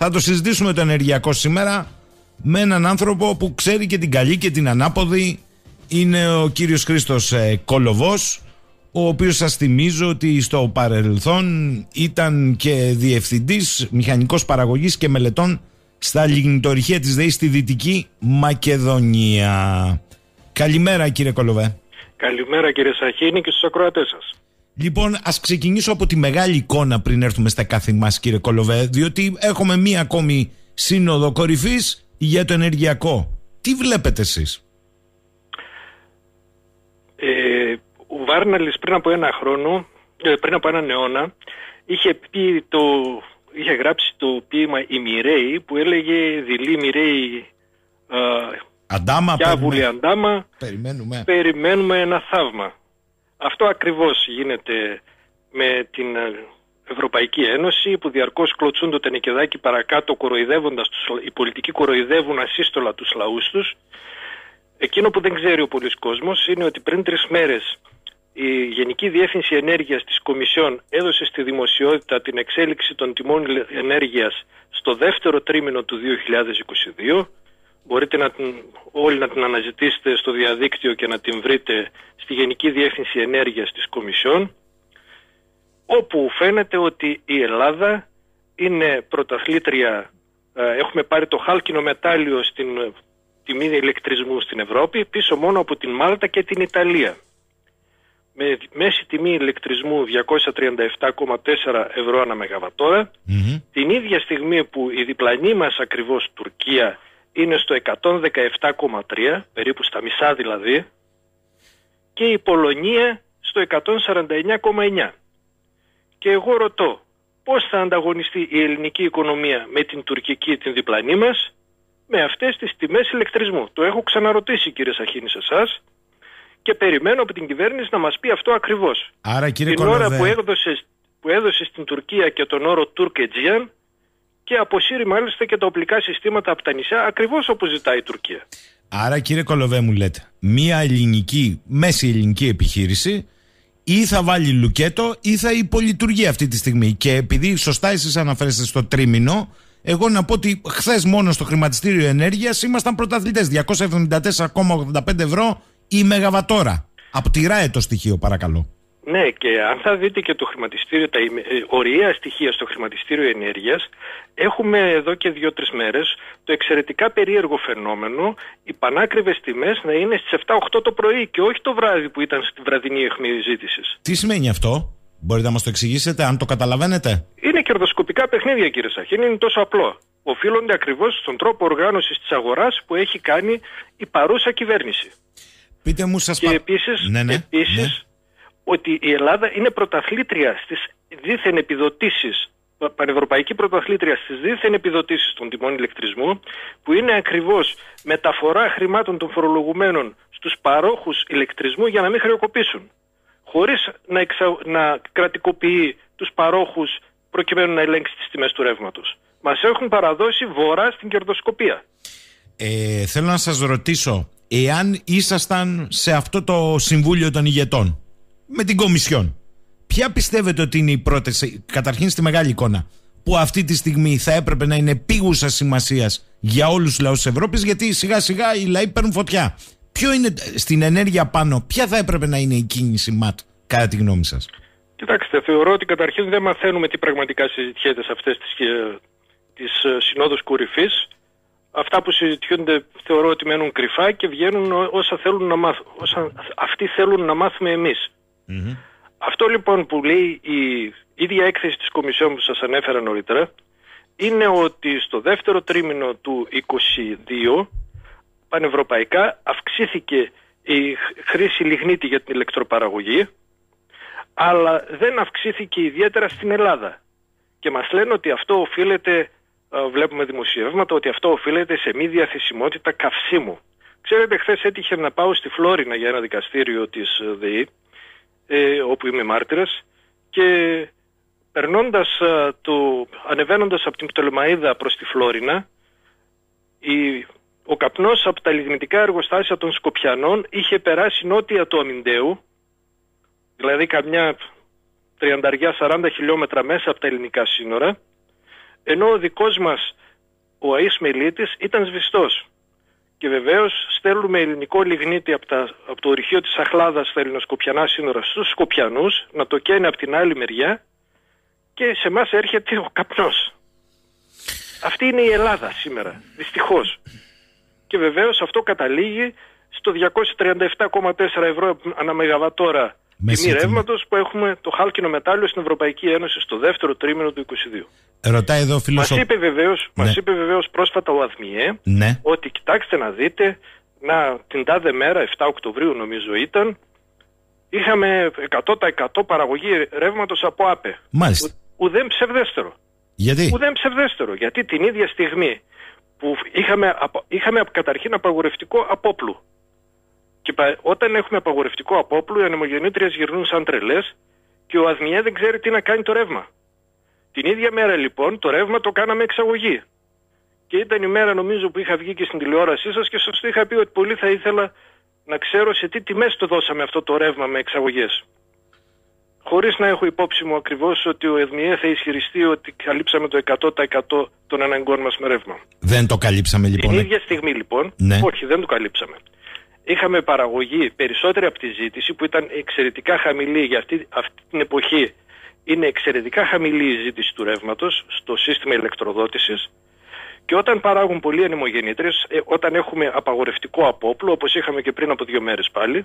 Θα το συζητήσουμε το ενεργειακό σήμερα με έναν άνθρωπο που ξέρει και την καλή και την ανάποδη. Είναι ο κύριος Χρήστος Κολοβός, ο οποίος σας θυμίζω ότι στο παρελθόν ήταν και διευθυντής μηχανικός παραγωγής και μελετών στα λιγνητορυχεία της ΔΕΗ στη Δυτική Μακεδονία. Καλημέρα κύριε Κολοβέ. Καλημέρα κύριε Σαχίνη και στους ακροατές σας. Λοιπόν, ας ξεκινήσω από τη μεγάλη εικόνα πριν έρθουμε στα κάθε μας κύριε Κολοβέ, διότι έχουμε μία ακόμη σύνοδο κορυφής για το ενεργειακό. Τι βλέπετε εσείς? Ο Βάρναλης πριν από έναν αιώνα είχε γράψει το ποίημα «Οι Μοιραίοι» που έλεγε «Δειλοί Μοιραίοι Αντάμα, Κιάβουλοι Αντάμα, περιμένουμε ένα θαύμα». Αυτό ακριβώς γίνεται με την Ευρωπαϊκή Ένωση, που διαρκώς κλωτσούν το τενεκεδάκι παρακάτω, οι πολιτικοί κοροϊδεύουν ασύστολα τους λαούς τους. Εκείνο που δεν ξέρει ο πολλής κόσμος είναι ότι πριν 3 μέρες η Γενική Διεύθυνση Ενέργειας της Κομισιόν έδωσε στη δημοσιότητα την εξέλιξη των τιμών ενέργειας στο δεύτερο τρίμηνο του 2022. Μπορείτε όλοι να την αναζητήσετε στο διαδίκτυο και να την βρείτε στη Γενική Διεύθυνση Ενέργειας της Κομισιόν, όπου φαίνεται ότι η Ελλάδα είναι πρωταθλήτρια. Έχουμε πάρει το χάλκινο μετάλλιο στην τιμή ηλεκτρισμού στην Ευρώπη, πίσω μόνο από την Μάλτα και την Ιταλία. Με μέση τιμή ηλεκτρισμού 237,4 ευρώ ανά μεγαβατόρα, την ίδια στιγμή που η διπλανή μας ακριβώς Τουρκία είναι στο 117,3, περίπου στα μισά δηλαδή, και η Πολωνία στο 149,9. Και εγώ ρωτώ, πώς θα ανταγωνιστεί η ελληνική οικονομία με την τουρκική, την διπλανή μας, με αυτές τις τιμές ηλεκτρισμού? Το έχω ξαναρωτήσει κύριε Σαχίνη σε εσάς και περιμένω από την κυβέρνηση να μας πει αυτό ακριβώς. Άρα, κύριε την Κολοβέ, ώρα που έδωσε στην Τουρκία και τον όρο Turk-Aegean και αποσύρει μάλιστα και τα οπλικά συστήματα από τα νησιά, ακριβώς όπως ζητάει η Τουρκία. Άρα κύριε Κολοβέ, μου λέτε, μία μέση ελληνική επιχείρηση ή θα βάλει λουκέτο ή θα υπολειτουργεί αυτή τη στιγμή. Και επειδή σωστά εσείς αναφέρεστε στο τρίμηνο, εγώ να πω ότι χθες μόνο στο χρηματιστήριο ενέργειας ήμασταν πρωταθλητές, 274,85 ευρώ η μεγαβατόρα. Από τη ΡΑΕ το στοιχείο, παρακαλώ. Ναι, και αν θα δείτε και το χρηματιστήριο, τα ωριαία στοιχεία στο χρηματιστήριο ενέργειας, έχουμε εδώ και 2-3 μέρες το εξαιρετικά περίεργο φαινόμενο οι πανάκριβες τιμές να είναι στις 7-8 το πρωί και όχι το βράδυ που ήταν στη βραδινή αιχμή ζήτησης. Τι σημαίνει αυτό? Μπορείτε να μας το εξηγήσετε, αν το καταλαβαίνετε? Είναι κερδοσκοπικά παιχνίδια κύριε Σαχίνη, είναι τόσο απλό. Οφείλονται ακριβώς στον τρόπο οργάνωσης της αγοράς που έχει κάνει η παρούσα κυβέρνηση. Πείτε μου, σας επίσης, ότι η Ελλάδα είναι πρωταθλήτρια στις δίθεν επιδοτήσεις, πανευρωπαϊκή πρωταθλήτρια στις δίθεν επιδοτήσεις των τιμών ηλεκτρισμού, που είναι ακριβώς μεταφορά χρημάτων των φορολογουμένων στους παρόχους ηλεκτρισμού για να μην χρεοκοπήσουν, χωρίς να κρατικοποιεί τους παρόχους προκειμένου να ελέγξει τις τιμές του ρεύματος. Μας έχουν παραδώσει βορρά στην κερδοσκοπία. Θέλω να σας ρωτήσω, εάν ήσασταν σε αυτό το Συμβούλιο των Ηγετών με την Κομισιόν, ποια πιστεύετε ότι είναι η πρόταση, καταρχήν στη μεγάλη εικόνα, που αυτή τη στιγμή θα έπρεπε να είναι επίγουσα σημασίας για όλους τους λαούς της Ευρώπης, γιατί σιγά σιγά οι λαοί παίρνουν φωτιά? Ποιο είναι στην ενέργεια πάνω, ποια θα έπρεπε να είναι η κίνηση ΜΑΤ, κατά τη γνώμη σας? Κοιτάξτε, θεωρώ ότι καταρχήν δεν μαθαίνουμε τι πραγματικά συζητιέται σε αυτές τις συνόδους κορυφής. Αυτά που συζητιούνται θεωρώ ότι μένουν κρυφά και βγαίνουν όσα αυτοί θέλουν να μάθουμε εμείς. Αυτό λοιπόν που λέει η ίδια έκθεση της Κομισιόν που σας ανέφερα νωρίτερα είναι ότι στο δεύτερο τρίμηνο του 2022 πανευρωπαϊκά αυξήθηκε η χρήση λιγνίτη για την ηλεκτροπαραγωγή, αλλά δεν αυξήθηκε ιδιαίτερα στην Ελλάδα. Και μας λένε ότι αυτό οφείλεται, βλέπουμε δημοσιεύματα, ότι αυτό οφείλεται σε μη διαθεσιμότητα καυσίμου. Ξέρετε, χθες έτυχε να πάω στη Φλόρινα για ένα δικαστήριο της ΔΕΗ, όπου είμαι μάρτυρας, και ανεβαίνοντας από την Πτολεμαΐδα προς τη Φλόρινα, ο καπνός από τα λιγνητικά εργοστάσια των Σκοπιανών είχε περάσει νότια του Αμιντέου, δηλαδή καμιά 30-40 χιλιόμετρα μέσα από τα ελληνικά σύνορα, Ενώ ο δικός μας, ο ΑΕΣ Μελίτης, ήταν σβηστός. Και βεβαίως στέλνουμε ελληνικό λιγνίτη από το ορυχείο της Αχλάδας στα ελληνοσκοπιανά σύνορα στους Σκοπιανούς, να το καίνε από την άλλη μεριά, και σε εμάς έρχεται ο καπνός. Αυτή είναι η Ελλάδα σήμερα, δυστυχώς. Και βεβαίως αυτό καταλήγει στο 237,4 ευρώ ανά μεγαβατόρα τιμή ρεύματος που έχουμε το χάλκινο μετάλλιο στην Ευρωπαϊκή Ένωση στο δεύτερο τρίμηνο του 2022. Ρωτάει εδώ φίλος. Μας είπε βεβαίως πρόσφατα ο ΑΔΜΙΕ, ναι, ότι κοιτάξτε να δείτε, την τάδε μέρα, 7 Οκτωβρίου νομίζω ήταν, είχαμε 100% παραγωγή ρεύματος από ΑΠΕ. Μάλιστα. Ουδέν ψευδέστερο. Γιατί? Ουδέν ψευδέστερο. Γιατί την ίδια στιγμή που είχαμε καταρχήν απαγορευτικό απόπλου. Και όταν έχουμε απαγορευτικό απόπλου, οι ανεμογεννήτριες γυρνούν σαν τρελές και ο ΑΔΜΙΕ δεν ξέρει τι να κάνει το ρεύμα. Την ίδια μέρα λοιπόν το ρεύμα το κάναμε εξαγωγή. Και ήταν η μέρα νομίζω που είχα βγει και στην τηλεόρασή σας και σας το είχα πει ότι πολύ θα ήθελα να ξέρω σε τι τιμές το δώσαμε αυτό το ρεύμα με εξαγωγές. Χωρίς να έχω υπόψη μου ακριβώς ότι ο ΑΔΜΙΕ θα ισχυριστεί ότι καλύψαμε το 100% των αναγκών μας με ρεύμα. Δεν το καλύψαμε λοιπόν. Την ίδια στιγμή λοιπόν, ναι, όχι, δεν το καλύψαμε. Είχαμε παραγωγή περισσότερη από τη ζήτηση που ήταν εξαιρετικά χαμηλή για αυτή την εποχή. Είναι εξαιρετικά χαμηλή η ζήτηση του ρεύματος στο σύστημα ηλεκτροδότησης και όταν παράγουν πολλοί ανεμογεννήτριες, όταν έχουμε απαγορευτικό απόπλου, όπως είχαμε και πριν από 2 μέρες πάλι,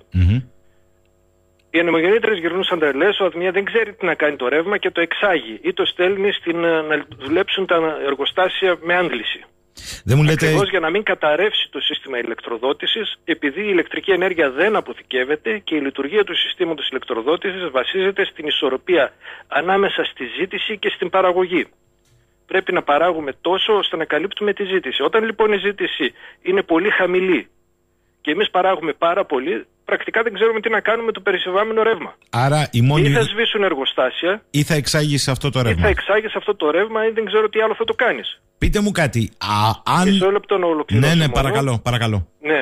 οι ανεμογεννήτριες γυρνούν σαν τρελές, ο ΑΔΜΙΕ δεν ξέρει τι να κάνει το ρεύμα και το εξάγει ή το στέλνει να δουλέψουν τα εργοστάσια με άντληση. Ακριβώς για να μην καταρρεύσει το σύστημα ηλεκτροδότησης, επειδή η ηλεκτρική ενέργεια δεν αποθηκεύεται και η λειτουργία του συστήματος ηλεκτροδότησης βασίζεται στην ισορροπία ανάμεσα στη ζήτηση και στην παραγωγή. Πρέπει να παράγουμε τόσο ώστε να καλύπτουμε τη ζήτηση. Όταν λοιπόν η ζήτηση είναι πολύ χαμηλή και εμείς παράγουμε πάρα πολύ, πρακτικά δεν ξέρουμε τι να κάνουμε με το περισεβάμενο ρεύμα. Άρα η μόνη... Ή θα σβήσουν εργοστάσια, ή θα εξάγεις αυτό το ρεύμα. Ή θα εξάγεις αυτό το ρεύμα ή δεν ξέρω τι άλλο θα το κάνεις. Πείτε μου κάτι. Μισό λεπτό να ολοκληρώσω. Ναι, παρακαλώ. Ναι.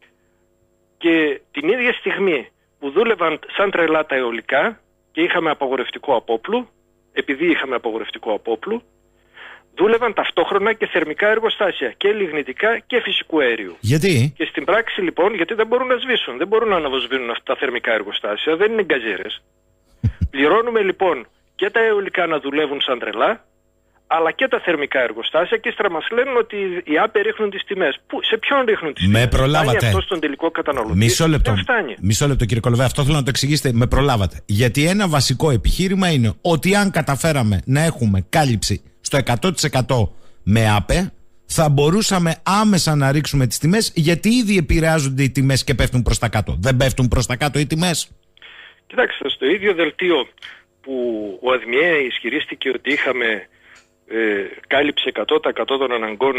Και την ίδια στιγμή που δούλευαν σαν τρελά τα αιωλικά και είχαμε απαγορευτικό απόπλου, επειδή είχαμε απαγορευτικό απόπλου, δούλευαν ταυτόχρονα και θερμικά εργοστάσια, και λιγνητικά και φυσικού αερίου. Γιατί? Και στην πράξη λοιπόν, γιατί δεν μπορούν να σβήσουν, δεν μπορούν να αναβοσβήνουν αυτά τα θερμικά εργοστάσια, δεν είναι γκαζέρες. Πληρώνουμε λοιπόν και τα αιωλικά να δουλεύουν σαν τρελά, αλλά και τα θερμικά εργοστάσια, και ύστερα μας λένε ότι οι ΑΠΕ ρίχνουν τις τιμές. Σε ποιον ρίχνουν τις τιμές? Με προλάβατε. Φτάνει αυτό στον τελικό καταναλωτή? Μισό λεπτό κύριε Κολοβέ, αυτό θέλω να το εξηγήσετε. Με προλάβατε. Γιατί ένα βασικό επιχείρημα είναι ότι αν καταφέραμε να έχουμε κάλυψη στο 100% με ΑΠΕ, θα μπορούσαμε άμεσα να ρίξουμε τις τιμές, γιατί ήδη επηρεάζονται οι τιμές και πέφτουν προς τα κάτω. Δεν πέφτουν προς τα κάτω οι τιμές? Κοιτάξτε, στο ίδιο δελτίο που ο ΑΔΜΙΕ ισχυρίστηκε ότι είχαμε κάλυψε 100% των αναγκών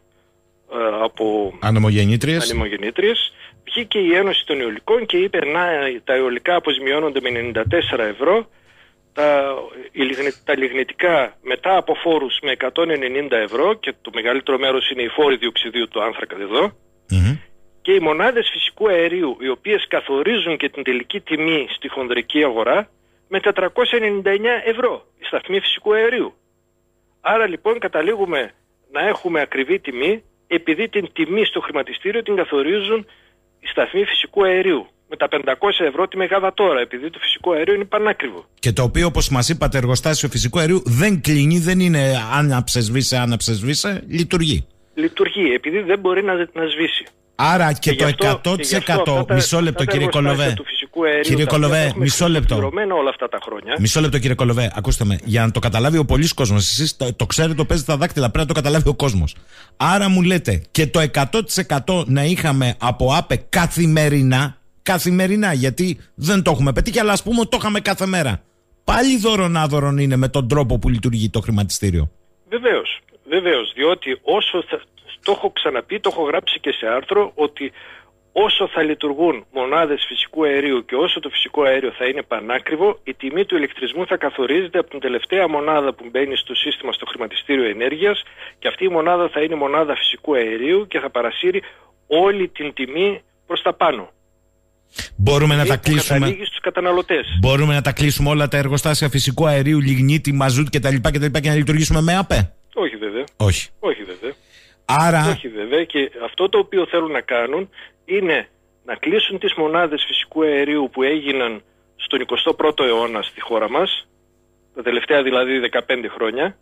από ανεμογεννήτριες, βγήκε η Ένωση των Αιωλικών και είπε να τα αιωλικά αποζημιώνονται με 94 ευρώ, τα λιγνητικά μετά από φόρους με 190 ευρώ, και το μεγαλύτερο μέρος είναι οι φόροι διοξιδίου του άνθρακα εδώ, και οι μονάδες φυσικού αερίου, οι οποίες καθορίζουν και την τελική τιμή στη χονδρική αγορά, με 499 ευρώ η σταθμή φυσικού αερίου. Άρα λοιπόν καταλήγουμε να έχουμε ακριβή τιμή, επειδή την τιμή στο χρηματιστήριο την καθορίζουν οι σταθμοί φυσικού αερίου με τα 500 ευρώ τη μεγαβατόρα, επειδή το φυσικό αέριο είναι πανάκριβο. Και το οποίο, όπως μας είπατε, εργοστάσιο φυσικού αερίου δεν κλείνει, δεν είναι άναψε σβήσε, λειτουργεί. Λειτουργεί, επειδή δεν μπορεί να σβήσει. Άρα και το 100%. Μισό λεπτό κύριε Κολοβέ. Κύριε Κολοβέ, μισό λεπτό. Όλα αυτά τα χρόνια. Μισό λεπτό κύριε Κολοβέ, ακούστε με. Για να το καταλάβει ο πολλής κόσμος, εσείς το ξέρετε, το παίζετε τα δάκτυλα, πρέπει να το καταλάβει ο κόσμος. Άρα μου λέτε και το 100% να είχαμε από ΑΠΕ καθημερινά, γιατί δεν το έχουμε πετύχει, αλλά ας πούμε ότι το είχαμε κάθε μέρα. Πάλι δωρονάδωρον είναι με τον τρόπο που λειτουργεί το χρηματιστήριο. Βεβαίως, διότι το έχω ξαναπεί, το έχω γράψει και σε άρθρο, ότι όσο θα λειτουργούν μονάδες φυσικού αερίου και όσο το φυσικό αέριο θα είναι πανάκριβο, η τιμή του ηλεκτρισμού θα καθορίζεται από την τελευταία μονάδα που μπαίνει στο σύστημα, στο χρηματιστήριο ενέργειας, και αυτή η μονάδα θα είναι μονάδα φυσικού αερίου και θα παρασύρει όλη την τιμή προς τα πάνω. Μπορούμε να τα κλείσουμε. Μπορούμε να τα κλείσουμε όλα τα εργοστάσια φυσικού αερίου, λιγνίτη, μαζούτ κτλ. Και να λειτουργήσουμε με ΑΠΕ? Όχι βέβαια. Όχι. Όχι βέβαια. Άρα... Όχι βέβαια, και αυτό το οποίο θέλουν να κάνουν είναι να κλείσουν τις μονάδες φυσικού αερίου που έγιναν στον 21ο αιώνα στη χώρα μας, τα τελευταία δηλαδή 15 χρόνια,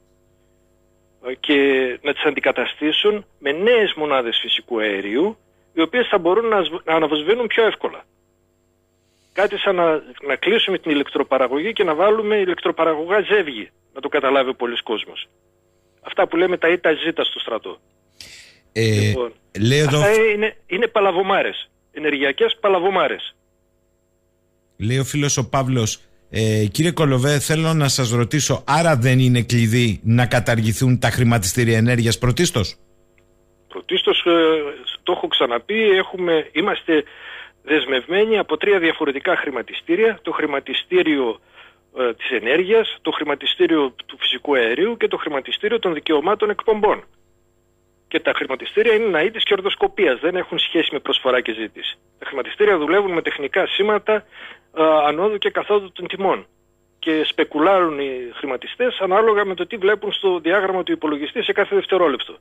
και να τις αντικαταστήσουν με νέες μονάδες φυσικού αερίου, οι οποίες θα μπορούν να αναβοσβήνουν πιο εύκολα. Κάτι σαν να κλείσουμε την ηλεκτροπαραγωγή και να βάλουμε ηλεκτροπαραγωγά ζεύγη, να το καταλάβει ο πολλής κόσμος. Αυτά που λέμε τα ή τα ζήτα στο στρατό. Λοιπόν, αυτά είναι παλαβομάρες, ενεργειακές παλαβομάρες. Λέει ο φίλος ο Παύλος, κύριε Κολοβέ, θέλω να σας ρωτήσω, άρα δεν είναι κλειδί να καταργηθούν τα χρηματιστήρια ενέργειας πρωτίστως? Πρωτίστως, το έχω ξαναπεί, είμαστε δεσμευμένοι από 3 διαφορετικά χρηματιστήρια: το χρηματιστήριο της ενέργειας, το χρηματιστήριο του φυσικού αερίου και το χρηματιστήριο των δικαιωμάτων εκπομπών. Και τα χρηματιστήρια είναι ναοί της κερδοσκοπίας, δεν έχουν σχέση με προσφορά και ζήτηση. Τα χρηματιστήρια δουλεύουν με τεχνικά σήματα ανόδου και καθόδου των τιμών και σπεκουλάρουν οι χρηματιστές ανάλογα με το τι βλέπουν στο διάγραμμα του υπολογιστή σε κάθε δευτερόλεπτο.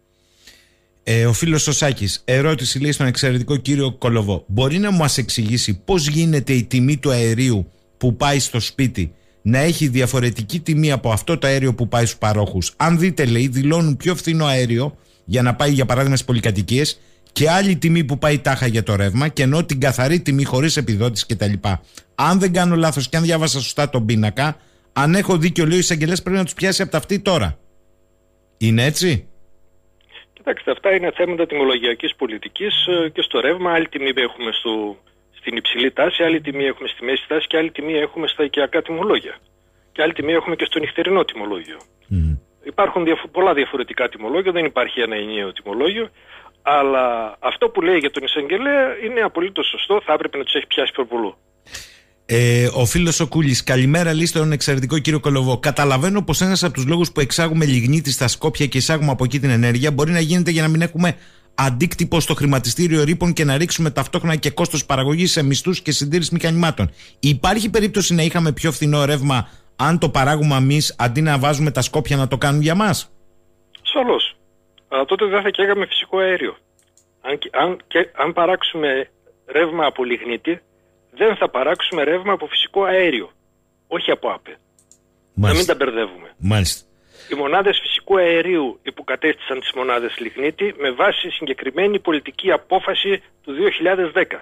Ο φίλος ο Σάκης, ερώτηση λέει στον εξαιρετικό κύριο Κολοβό. Μπορεί να μας εξηγήσει πώς γίνεται η τιμή του αερίου που πάει στο σπίτι να έχει διαφορετική τιμή από αυτό το αέριο που πάει στους παρόχους? Αν δείτε, λέει, δηλώνουν πιο φθηνό αέριο για να πάει για παράδειγμα στις πολυκατοικίες και άλλη τιμή που πάει τάχα για το ρεύμα, και ενώ την καθαρή τιμή χωρίς επιδότηση κτλ. Αν δεν κάνω λάθος και αν διάβασα σωστά τον πίνακα, αν έχω δίκιο, λέει ο εισαγγελέας, πρέπει να τους πιάσει από τα αυτή τώρα. Είναι έτσι? Κοιτάξτε, αυτά είναι θέματα τιμολογιακής πολιτικής και στο ρεύμα. Άλλη τιμή έχουμε στην υψηλή τάση, άλλη τιμή έχουμε στη μέση τάση και άλλη τιμή έχουμε στα οικιακά τιμολόγια. Και άλλη τιμή έχουμε και στο νυχτερινό τιμολόγιο. Υπάρχουν πολλά διαφορετικά τιμολόγια, δεν υπάρχει ένα ενιαίο τιμολόγιο. Αλλά αυτό που λέει για τον εισαγγελέα είναι απολύτως σωστό, θα έπρεπε να τους έχει πιάσει προπολού. Ο φίλος ο Κούλης, καλημέρα, λέει στον εξαιρετικό κύριο Κολοβό. Καταλαβαίνω πως ένας από τους λόγους που εξάγουμε λιγνίτη στα Σκόπια και εισάγουμε από εκεί την ενέργεια μπορεί να γίνεται για να μην έχουμε αντίκτυπο στο χρηματιστήριο ρήπων και να ρίξουμε ταυτόχρονα και κόστος παραγωγής σε μισθούς και συντήρηση μηχανημάτων. Υπάρχει περίπτωση να είχαμε πιο φθηνό ρεύμα αν το παράγουμε εμείς αντί να βάζουμε τα Σκόπια να το κάνουν για μας? Ασφαλώς. Αλλά τότε δεν θα καίγαμε φυσικό αέριο. Αν παράξουμε ρεύμα από λιγνίτη, δεν θα παράξουμε ρεύμα από φυσικό αέριο. Όχι από ΑΠΕ. Μάλιστα. Να μην τα μπερδεύουμε. Μάλιστα. Οι μονάδες φυσικού αερίου υποκατέστησαν τις μονάδες λιγνίτη με βάση συγκεκριμένη πολιτική απόφαση του 2010.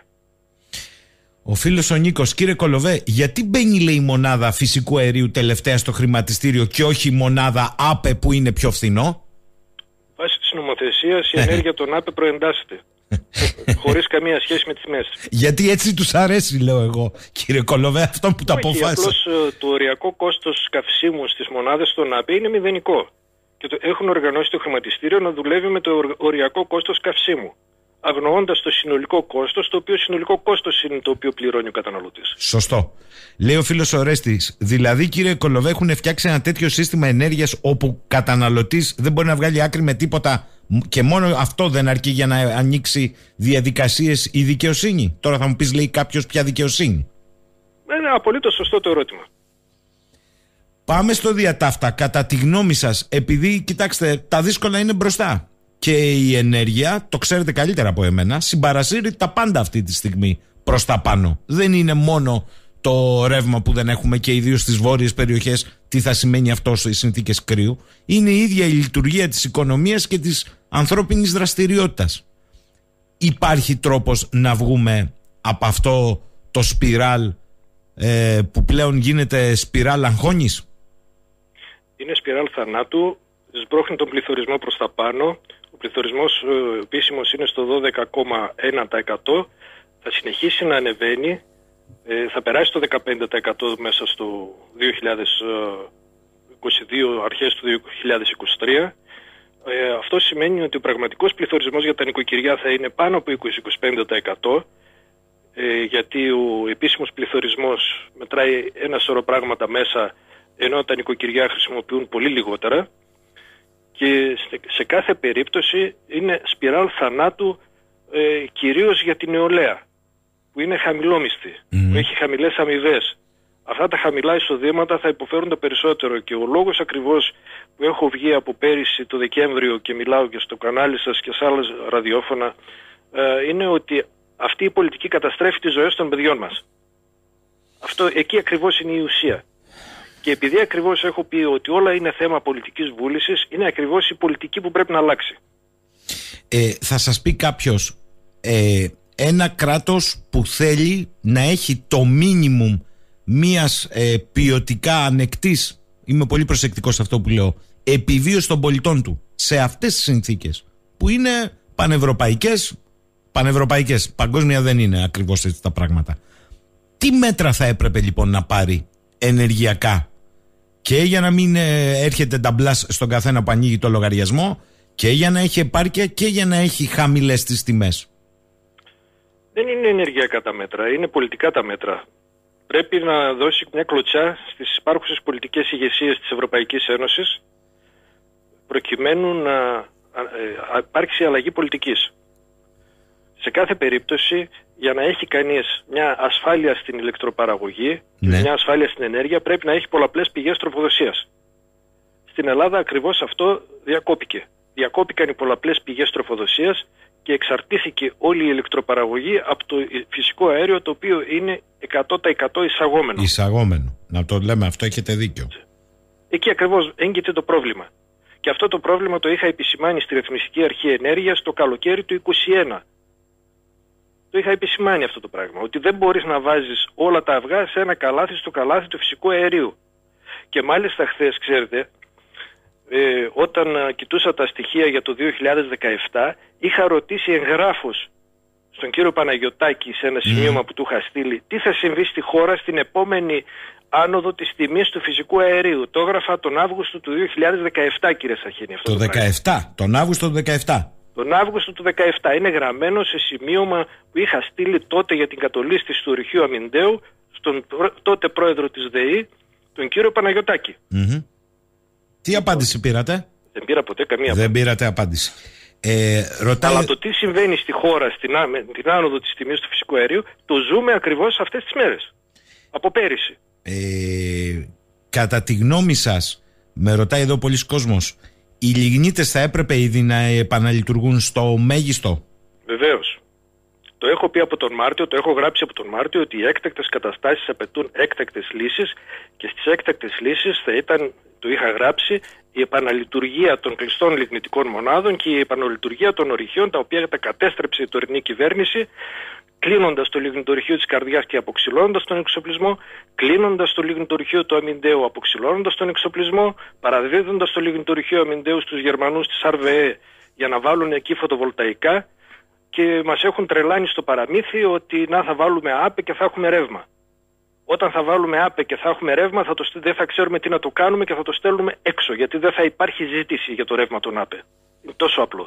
Ο φίλος ο Νίκος, κύριε Κολοβέ, γιατί μπαίνει, λέει, η μονάδα φυσικού αερίου τελευταία στο χρηματιστήριο και όχι η μονάδα ΑΠΕ που είναι πιο φθηνό? Βάσει της νομοθεσίας η ενέργεια των ΑΠΕ προεντάσσεται. Χωρίς καμία σχέση με τις τιμές. Γιατί έτσι τους αρέσει, λέω εγώ, κύριε Κολοβέ, αυτό που το αποφάσισε. Απλώς το οριακό κόστος καυσίμου στις μονάδες των ΑΠΕ είναι μηδενικό. Και έχουν οργανώσει το χρηματιστήριο να δουλεύει με το οριακό κόστος καυσίμου, αγνοώντας το συνολικό κόστος, το οποίο συνολικό κόστος είναι το οποίο πληρώνει ο καταναλωτής. Σωστό. Λέει ο φίλος ο Ρέστης, δηλαδή, κύριε Κολοβέ, έχουν φτιάξει ένα τέτοιο σύστημα ενέργειας όπου καταναλωτής δεν μπορεί να βγάλει άκρη με τίποτα και μόνο αυτό δεν αρκεί για να ανοίξει διαδικασίες η δικαιοσύνη? Τώρα θα μου πεις, λέει κάποιος, ποια δικαιοσύνη? Είναι απολύτως σωστό το ερώτημα. Πάμε στο διατάφτα. Κατά τη γνώμη σας, επειδή, κοιτάξτε, τα δύσκολα είναι μπροστά και η ενέργεια, το ξέρετε καλύτερα από εμένα, συμπαρασύρει τα πάντα αυτή τη στιγμή προς τα πάνω. Δεν είναι μόνο το ρεύμα που δεν έχουμε, και ιδίως στις βόρειες περιοχές τι θα σημαίνει αυτό στις συνθήκες κρύου. Είναι η ίδια η λειτουργία της οικονομίας και της ανθρώπινης δραστηριότητας. Υπάρχει τρόπος να βγούμε από αυτό το σπιράλ που πλέον γίνεται σπιράλ αγχώνης? Είναι σπιράλ θανάτου, σμπρώχνει τον πληθωρισμό προς τα πάνω. Ο πληθωρισμός επίσημος είναι στο 12,1%. Θα συνεχίσει να ανεβαίνει. Θα περάσει το 15% μέσα στο 2022, αρχές του 2023. Αυτό σημαίνει ότι ο πραγματικός πληθωρισμός για τα νοικοκυριά θα είναι πάνω από 20-25%, γιατί ο επίσημος πληθωρισμός μετράει ένα σωρό πράγματα μέσα, ενώ τα νοικοκυριά χρησιμοποιούν πολύ λιγότερα, και σε κάθε περίπτωση είναι σπιράλ θανάτου, κυρίως για την νεολαία, που είναι χαμηλόμισθη, που έχει χαμηλές αμοιβές, αυτά τα χαμηλά εισοδήματα θα υποφέρουν το περισσότερο. Και ο λόγος ακριβώς που έχω βγει από πέρυσι το Δεκέμβριο και μιλάω και στο κανάλι σας και σε άλλες ραδιόφωνα είναι ότι αυτή η πολιτική καταστρέφει τις ζωές των παιδιών μας. Εκεί ακριβώς είναι η ουσία. Και επειδή ακριβώς έχω πει ότι όλα είναι θέμα πολιτικής βούλησης, είναι ακριβώς η πολιτική που πρέπει να αλλάξει. Θα σας πει κάποιος, ένα κράτος που θέλει να έχει το μίνιμουμ μιας ποιοτικά ανεκτής, είμαι πολύ προσεκτικός σε αυτό που λέω, επιβίωση των πολιτών του σε αυτές τις συνθήκες που είναι πανευρωπαϊκές, παγκόσμια δεν είναι ακριβώς έτσι τα πράγματα. Τι μέτρα θα έπρεπε λοιπόν να πάρει ενεργειακά, και για να μην έρχεται νταμπλάς στον καθένα που ανοίγει το λογαριασμό, και για να έχει επάρκεια και για να έχει χαμηλές τις τιμές? Δεν είναι ενεργειακά τα μέτρα, είναι πολιτικά τα μέτρα. Πρέπει να δώσει μια κλωτσιά στις υπάρχουσες πολιτικές ηγεσίες της Ευρωπαϊκής Ένωσης, προκειμένου να υπάρξει αλλαγή πολιτικής. Σε κάθε περίπτωση, για να έχει κανείς μια ασφάλεια στην ηλεκτροπαραγωγή, μια ασφάλεια στην ενέργεια, πρέπει να έχει πολλαπλές πηγές τροφοδοσίας. Στην Ελλάδα ακριβώς αυτό διακόπηκε. Διακόπηκαν οι πολλαπλές πηγές τροφοδοσίας και εξαρτήθηκε όλη η ηλεκτροπαραγωγή από το φυσικό αέριο, το οποίο είναι 100% εισαγόμενο. Εισαγόμενο. Να το λέμε αυτό, έχετε δίκιο. Εκεί ακριβώς έγκυται το πρόβλημα. Και αυτό το πρόβλημα το είχα επισημάνει στη Ρυθμιστική Αρχή Ενέργειας το καλοκαίρι του 2021. Το είχα επισημάνει αυτό το πράγμα. Ότι δεν μπορείς να βάζεις όλα τα αυγά σε ένα καλάθι, στο καλάθι του φυσικού αερίου. Και μάλιστα χθες, ξέρετε, όταν κοιτούσα τα στοιχεία για το 2017, είχα ρωτήσει εγγράφος στον κύριο Παναγιωτάκη σε ένα σημείωμα που του είχα στείλει τι θα συμβεί στη χώρα στην επόμενη άνοδο της τιμής του φυσικού αερίου. Το έγραφα τον Αύγουστο του 2017, κύριε Σαχίνη. Το 2017, τον Αύγουστο του 2017. Τον Αύγουστο του 2017. Είναι γραμμένο σε σημείωμα που είχα στείλει τότε για την κατολίσθηση του ορυχείου Αμυντέου στον τότε πρόεδρο της ΔΕΗ, τον κύριο Παναγιωτάκη. Τι απάντηση πήρατε? Δεν πήρα ποτέ καμία απάντηση. Δεν πήρατε απάντηση. Αλλά το τι συμβαίνει στη χώρα την άνοδο της τιμής του φυσικού αερίου το ζούμε ακριβώς αυτές τις μέρες. Από πέρυσι. Κατά τη γνώμη σας, με ρωτάει εδώ πολλοί κόσμος, οι λιγνίτες θα έπρεπε ήδη να επαναλειτουργούν στο μέγιστο? Βεβαίως. Το έχω πει από τον Μάρτιο, το έχω γράψει από τον Μάρτιο ότι οι έκτακτες καταστάσεις απαιτούν έκτακτες λύσεις και στις έκτακτες λύσεις θα ήταν, το είχα γράψει, η επαναλειτουργία των κλειστών λιγνητικών μονάδων και η επαναλειτουργία των ορυχείων, τα οποία τα κατέστρεψε η τωρινή κυβέρνηση, κλείνοντας το λιγνητορυχείο της Καρδιάς και αποξυλώνοντας τον εξοπλισμό, κλείνοντας το λιγνητορυχείο του Αμυντέου, αποξυλώνοντας τον εξοπλισμό, παραδίδοντας το λιγνητορυχείο Αμυντέου στους Γερμανούς της RWE για να βάλουν εκεί φωτοβολταϊκά. Και μας έχουν τρελάνει στο παραμύθι ότι θα βάλουμε ΑΠΕ και θα έχουμε ρεύμα. Όταν θα βάλουμε ΑΠΕ και θα έχουμε ρεύμα δεν θα ξέρουμε τι να το κάνουμε και θα το στέλνουμε έξω, γιατί δεν θα υπάρχει ζήτηση για το ρεύμα των ΑΠΕ. Είναι τόσο απλό.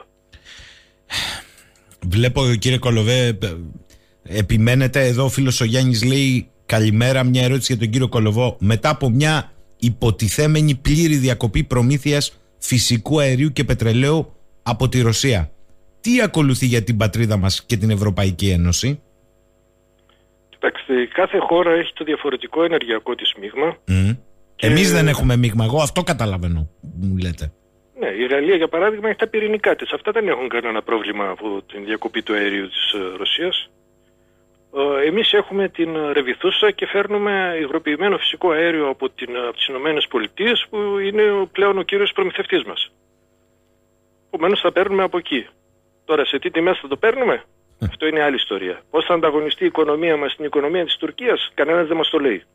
Βλέπω, κύριε Κολοβέ, επιμένετε εδώ. Ο φίλος ο Γιάννης λέει καλημέρα, μια ερώτηση για τον κύριο Κολοβό. Μετά από μια υποτιθέμενη πλήρη διακοπή προμήθειας φυσικού αερίου και πετρελαίου από τη Ρωσία, τι ακολουθεί για την πατρίδα μας και την Ευρωπαϊκή Ένωση? Κοιτάξτε, κάθε χώρα έχει το διαφορετικό ενεργειακό της μείγμα. Εμείς δεν έχουμε μείγμα, εγώ αυτό καταλαβαίνω, μου λέτε. Ναι, η Γαλλία για παράδειγμα έχει τα πυρηνικά της. Αυτά δεν έχουν κανένα πρόβλημα από την διακοπή του αερίου της Ρωσίας. Εμείς έχουμε την Ρεβιθούσα και φέρνουμε υγροποιημένο φυσικό αέριο από τις Ηνωμένες Πολιτείες, που είναι πλέον ο κύριος προμηθευτής μας. Επομένως θα παίρνουμε από εκεί. Τώρα σε τι τιμές θα το παίρνουμε, αυτό είναι άλλη ιστορία. Πώς θα ανταγωνιστεί η οικονομία μας στην οικονομία της Τουρκίας, κανένας δεν μας το λέει.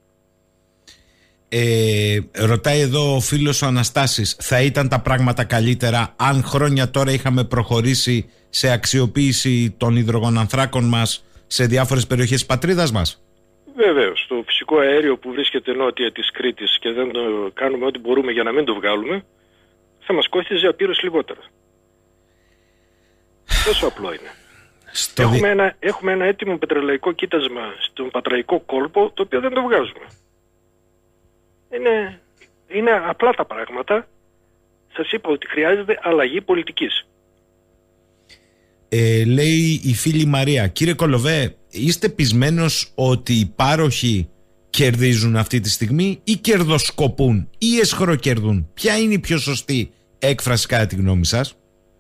Ρωτάει εδώ ο φίλος ο Αναστάσης, θα ήταν τα πράγματα καλύτερα αν χρόνια τώρα είχαμε προχωρήσει σε αξιοποίηση των υδρογονανθράκων μας σε διάφορες περιοχές της πατρίδας μας? Βεβαίως, το φυσικό αέριο που βρίσκεται νότια της Κρήτης και δεν το κάνουμε ό,τι μπορούμε για να μην το βγάλουμε, θα μας κόστιζε απείρως λιγότερα. Τόσο απλό είναι. Έχουμε ένα έτοιμο πετρελαϊκό κοίτασμα στον Πατραϊκό κόλπο, το οποίο δεν το βγάζουμε. Είναι απλά τα πράγματα. Σας είπα ότι χρειάζεται αλλαγή πολιτικής. Λέει η φίλη Μαρία, κύριε Κολοβέ, είστε πεισμένος ότι οι πάροχοι κερδίζουν αυτή τη στιγμή ή κερδοσκοπούν ή εσχροκερδούν? Ποια είναι η πιο σωστή έκφραση κατά τη γνώμη σας?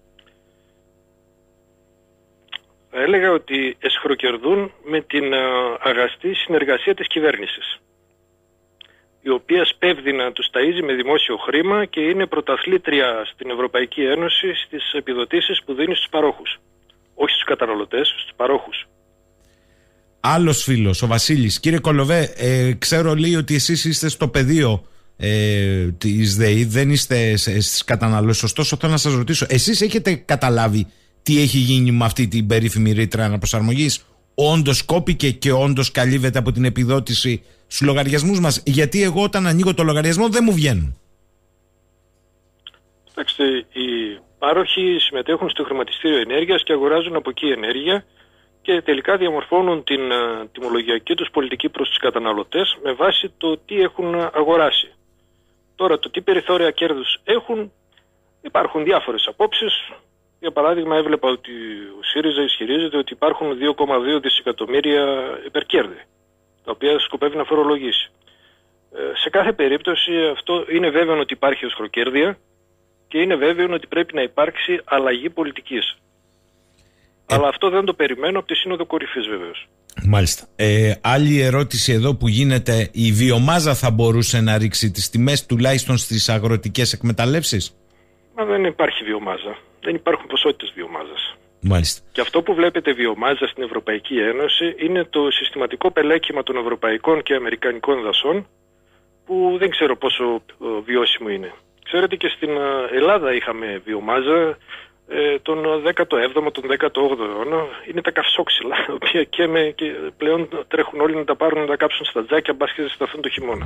Θα έλεγα ότι εσχροκερδούν με την αγαστή συνεργασία της κυβέρνησης, η οποία σπέβδει να τους ταΐζει με δημόσιο χρήμα και είναι πρωταθλήτρια στην Ευρωπαϊκή Ένωση στις επιδοτήσεις που δίνει στους παρόχους. Όχι στους καταναλωτές, στους παρόχους. Άλλος φίλος, ο Βασίλης. Κύριε Κολοβέ, ξέρω λέει ότι εσείς είστε στο πεδίο της ΔΕΗ, δεν είστε στις καταναλώσεις. Ωστόσο θέλω να σας ρωτήσω, εσείς έχετε καταλάβει τι έχει γίνει με αυτή την περίφημη ρήτρα αναπροσαρμογής? Όντως κόπηκε και όντως καλύβεται από την επιδότηση στους λογαριασμούς μας? Γιατί εγώ όταν ανοίγω το λογαριασμό δεν μου βγαίνουν. Κοιτάξτε, οι πάροχοι συμμετέχουν στο χρηματιστήριο ενέργειας και αγοράζουν από εκεί ενέργεια και τελικά διαμορφώνουν την τιμολογιακή τους πολιτική προς τους καταναλωτές με βάση το τι έχουν αγοράσει. Τώρα, το τι περιθώρια κέρδους έχουν, υπάρχουν διάφορες απόψεις. Για παράδειγμα, έβλεπα ότι ο ΣΥΡΙΖΑ ισχυρίζεται ότι υπάρχουν 2,2 δισεκατομμύρια υπερκέρδη, τα οποία σκοπεύει να φορολογήσει. Σε κάθε περίπτωση αυτό είναι βέβαιο ότι υπάρχει εσχροκέρδεια και είναι βέβαιο ότι πρέπει να υπάρξει αλλαγή πολιτικής. Αλλά αυτό δεν το περιμένω από τη Σύνοδο Κορυφής βεβαίως. Μάλιστα. Άλλη ερώτηση εδώ που γίνεται, η βιομάζα θα μπορούσε να ρίξει τις τιμές τουλάχιστον στις αγροτικές εκμεταλλεύσεις? Μα δεν υπάρχει βιομάζα. Δεν υπάρχουν ποσότητες βιομάζας. Μάλιστα. Και αυτό που βλέπετε βιομάζα στην Ευρωπαϊκή Ένωση είναι το συστηματικό πελέκιμα των ευρωπαϊκών και αμερικανικών δασών, που δεν ξέρω πόσο βιώσιμο είναι. Ξέρετε, και στην Ελλάδα είχαμε βιομάζα τον 17ο, τον 18ο αιώνα. Είναι τα καυσόξυλα, τα οποία και πλέον τρέχουν όλοι να τα πάρουν, να τα κάψουν στα τζάκια, μπας και ζεσταθούν το χειμώνα.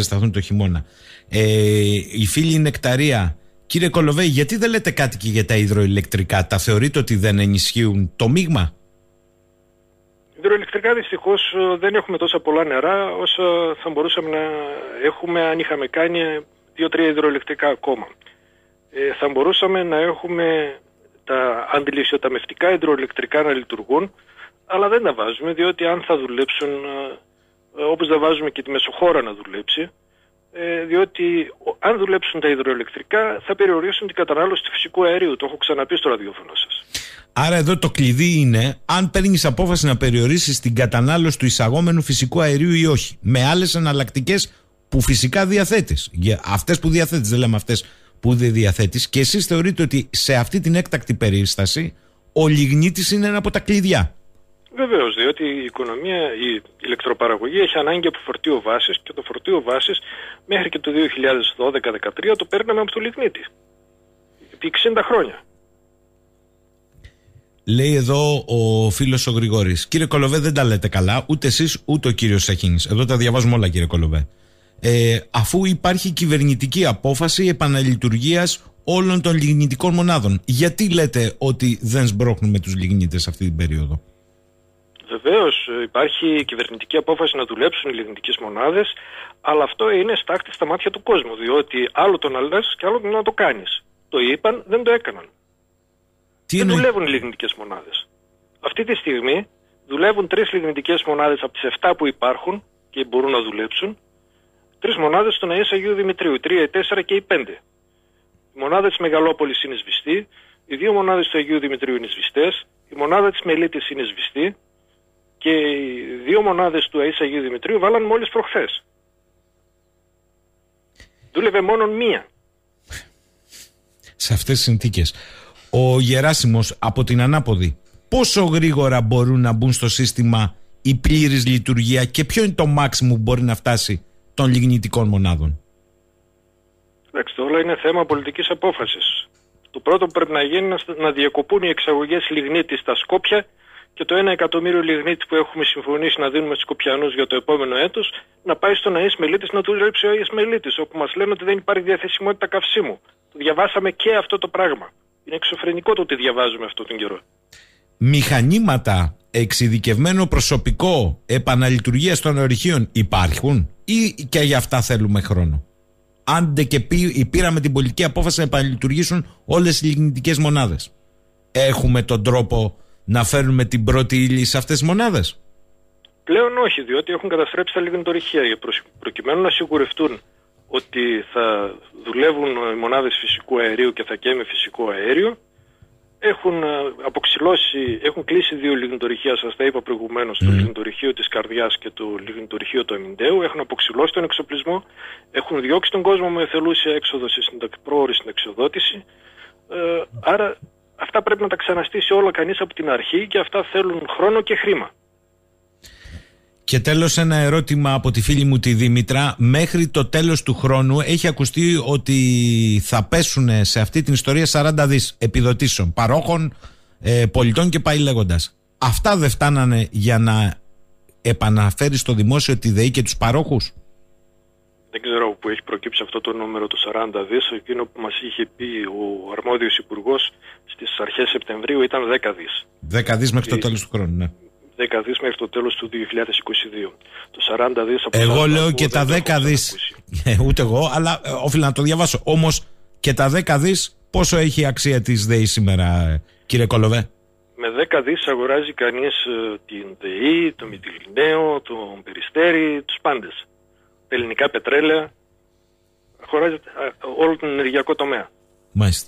Η φίλη Νεκταρία. Κύριε Κολοβέ, γιατί δεν λέτε κάτι και για τα υδροηλεκτρικά? Τα θεωρείτε ότι δεν ενισχύουν το μείγμα? Υδροηλεκτρικά δυστυχώς δεν έχουμε τόσα πολλά νερά όσα θα μπορούσαμε να έχουμε αν είχαμε κάνει 2-3 υδροηλεκτρικά ακόμα. Θα μπορούσαμε να έχουμε τα αντιλησιοταμευτικά υδροηλεκτρικά να λειτουργούν, αλλά δεν τα βάζουμε, διότι αν θα δουλέψουν, όπως δεν βάζουμε και τη μεσοχώρα να δουλέψει, διότι αν δουλέψουν τα υδροηλεκτρικά θα περιορίσουν την κατανάλωση του φυσικού αερίου. Το έχω ξαναπεί στο ραδιόφωνο σας. Άρα εδώ το κλειδί είναι αν παίρνεις απόφαση να περιορίσεις την κατανάλωση του εισαγόμενου φυσικού αερίου ή όχι, με άλλες εναλλακτικές που φυσικά διαθέτεις. Αυτές που διαθέτεις, δεν λέμε αυτές που δεν διαθέτεις. Και εσείς θεωρείτε ότι σε αυτή την έκτακτη περίσταση ο λιγνίτης είναι ένα από τα κλειδιά? Βεβαίως, διότι η οικονομία, η ηλεκτροπαραγωγή έχει ανάγκη από φορτίο βάσης και το φορτίο βάσης μέχρι και το 2012-2013 το παίρναμε από το λιγνίτη. Επί 60 χρόνια. Λέει εδώ ο φίλος ο Γρηγόρης. Κύριε Κολοβέ, δεν τα λέτε καλά, ούτε εσείς ούτε ο κύριος Σαχίνης. Εδώ τα διαβάζουμε όλα, κύριε Κολοβέ. Αφού υπάρχει κυβερνητική απόφαση επαναλειτουργίας όλων των λιγνητικών μονάδων, γιατί λέτε ότι δεν σμπρώχνουμε τους λιγνίτες αυτή την περίοδο? Βεβαίως υπάρχει κυβερνητική απόφαση να δουλέψουν οι λιγνητικές μονάδες, αλλά αυτό είναι στάχτη στα μάτια του κόσμου, διότι άλλο το να λες και άλλο το να το κάνεις. Το είπαν, δεν το έκαναν. Δεν δουλεύουν οι λιγνητικές μονάδες. Αυτή τη στιγμή δουλεύουν 3 λιγνητικές μονάδες από τις 7 που υπάρχουν και μπορούν να δουλέψουν, 3 μονάδες στον ΑΕΣ Αγίου Δημητρίου, 3, 4 και 5. Η μονάδα της Μεγαλόπολης είναι σβηστή, οι 2 μονάδες του Αγίου Δημητρίου είναι σβηστές, η μονάδα της Μελίτης είναι σβηστή και οι 2 μονάδες του ΑΕΣ Αγίου Δημητρίου βάλαν μόλις προχθές. Δούλευε μόνο μία. Σε αυτές τις συνθήκες, ο Γεράσιμος από την Ανάποδη, πόσο γρήγορα μπορούν να μπουν στο σύστημα η πλήρης λειτουργία και ποιο είναι το μάξιμο που μπορεί να φτάσει των λιγνητικών μονάδων? Εντάξει, όλα είναι θέμα πολιτικής απόφασης. Το πρώτο που πρέπει να γίνει είναι να διακοπούν οι εξαγωγές λιγνίτη στα Σκόπια και το 1 εκατομμύριο λιγνίτη που έχουμε συμφωνήσει να δίνουμε στους Σκοπιανούς για το επόμενο έτος να πάει στον ΑΕΣ Μελίτης να δουλέψει ο ΑΕΣ Μελίτης, όπου μας λένε ότι δεν υπάρχει διαθεσιμότητα καυσίμου. Το διαβάσαμε και αυτό το πράγμα. Είναι εξωφρενικό το ότι διαβάζουμε αυτόν τον καιρό. Μηχανήματα, εξειδικευμένο προσωπικό, επαναλειτουργία των ορυχείων υπάρχουν ή και για αυτά θέλουμε χρόνο? Άντε και πήραμε την πολιτική απόφαση να επαναλειτουργήσουν όλες οι λιγνητικές μονάδες. Έχουμε τον τρόπο να φέρνουμε την πρώτη ύλη σε αυτές τις μονάδες? Πλέον όχι, διότι έχουν καταστρέψει τα λιγνητορυχεία. Προκειμένου να σιγουρευτούν ότι θα δουλεύουν οι μονάδες φυσικού αερίου και θα καίμε φυσικό αέριο, έχουν κλείσει 2 λιγνητορυχεία, σας τα είπα προηγουμένως, το λιγνητορυχείο της Καρδιάς και το λιγνητορυχείο του Αμιντέου, έχουν αποξυλώσει τον εξοπλισμό, έχουν διώξει τον κόσμο με εθελούσια έξοδο σε πρόωρη συνταξιοδότηση, άρα αυτά πρέπει να τα ξαναστήσει όλα κανείς από την αρχή και αυτά θέλουν χρόνο και χρήμα. Και τέλος ένα ερώτημα από τη φίλη μου τη Δήμητρα. Μέχρι το τέλος του χρόνου έχει ακουστεί ότι θα πέσουν σε αυτή την ιστορία 40 δις επιδοτήσεων, παρόχων, πολιτών και πάει λέγοντας. Αυτά δεν φτάνανε για να επαναφέρει στο δημόσιο τη ΔΕΗ και τους παρόχους? Δεν ξέρω που έχει προκύψει αυτό το νούμερο του 40 δις. Εκείνο που μας είχε πει ο αρμόδιος υπουργός στις αρχές Σεπτεμβρίου ήταν 10 δις. 10 δις μέχρι το τέλος του χρόνου, ναι. 10 δις μέχρι το τέλος του 2022. Το 40 δις από εγώ λέω και τα 10 δις. Ούτε εγώ, αλλά οφείλω να το διαβάσω. Όμως και τα 10 δις πόσο έχει αξία της ΔΕΗ σήμερα, κύριε Κολοβέ? Με 10 δις αγοράζει κανείς την ΔΕΗ, το Μυτιληναίο, τον Περιστέρι, τους πάντες. Τα ελληνικά πετρέλαια, αγοράζει όλο τον ενεργειακό τομέα. Μάλιστα.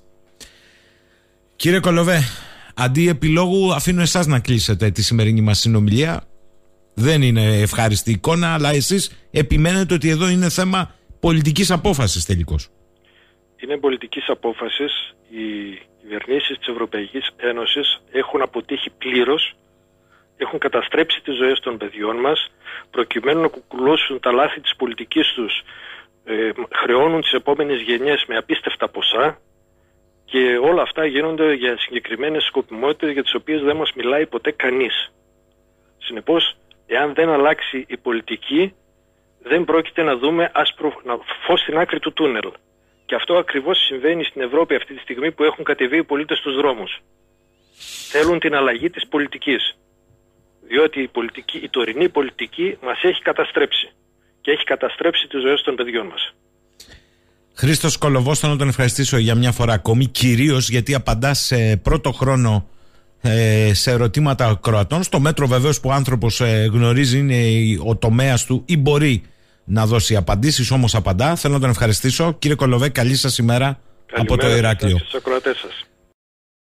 Κύριε Κολοβέ, αντί επιλόγου αφήνω εσάς να κλείσετε τη σημερινή μας συνομιλία. Δεν είναι ευχάριστη εικόνα, αλλά εσείς επιμένετε ότι εδώ είναι θέμα πολιτικής απόφασης τελικώς. Είναι πολιτικής απόφασης. Οι κυβερνήσεις της Ευρωπαϊκής Ένωσης έχουν αποτύχει πλήρως, έχουν καταστρέψει τις ζωές των παιδιών μας, προκειμένου να κουκουλώσουν τα λάθη της πολιτικής τους, χρεώνουν τις επόμενες γενιές με απίστευτα ποσά. Και όλα αυτά γίνονται για συγκεκριμένες σκοπιμότητες για τις οποίες δεν μας μιλάει ποτέ κανείς. Συνεπώς, εάν δεν αλλάξει η πολιτική, δεν πρόκειται να δούμε φως στην άκρη του τούνελ. Και αυτό ακριβώς συμβαίνει στην Ευρώπη αυτή τη στιγμή που έχουν κατεβεί οι πολίτες στους δρόμους. Θέλουν την αλλαγή της πολιτικής. Διότι η τωρινή πολιτική μας έχει καταστρέψει. Και έχει καταστρέψει τις ζωές των παιδιών μας. Χρήστος Κολοβός, θέλω να τον ευχαριστήσω για μια φορά ακόμη, κυρίως γιατί απαντά σε πρώτο χρόνο σε ερωτήματα Κροατών, στο μέτρο βεβαίως που ο άνθρωπος γνωρίζει, είναι ο τομέας του ή μπορεί να δώσει απαντήσεις, όμως απαντά. Θέλω να τον ευχαριστήσω. Κύριε Κολοβέ, καλή σας ημέρα. Καλημέρα από το Ηράκλειο. Στους ακροατές σας.